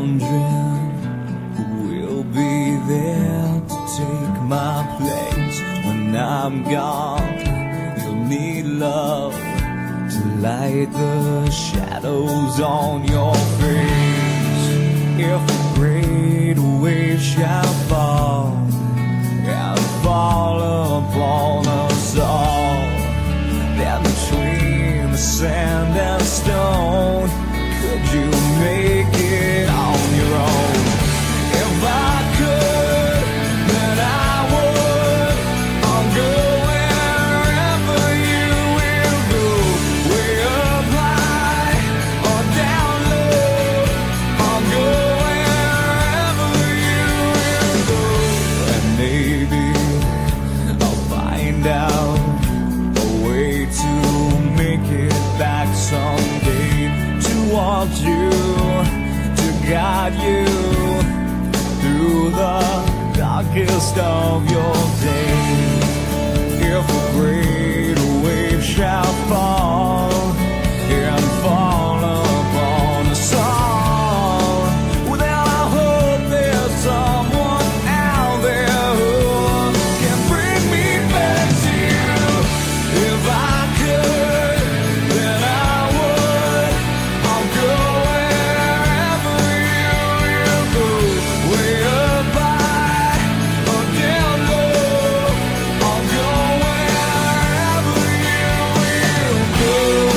wondering who will be there to take my place when I'm gone. You'll need love to light the shadows on your face. If a great wave shall fall and fall upon us all, then between the sand and stone, could you make it on your own? If I could, then I would. I'll go wherever you will go, way up high or down low. I'll go wherever you will go, and maybe I'll find out a way to make it back someday, to want you, to guide you through the darkest of your days. If a great wave shall fall and fall upon us all, well, then I hope there's someone out there who can bring me back to you. If I could, then I would. I'll go wherever you will go, way up high or down low. I'll go wherever you will go.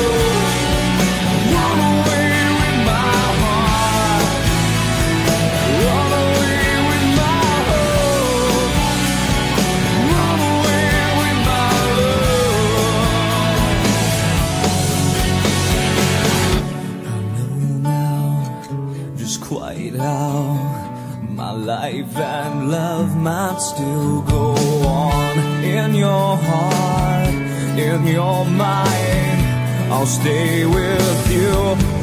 Run away with my heart, run away with my hope, run away with my love. I know now just quite how my life and love might still go on. In your heart, in your mind, I'll stay with you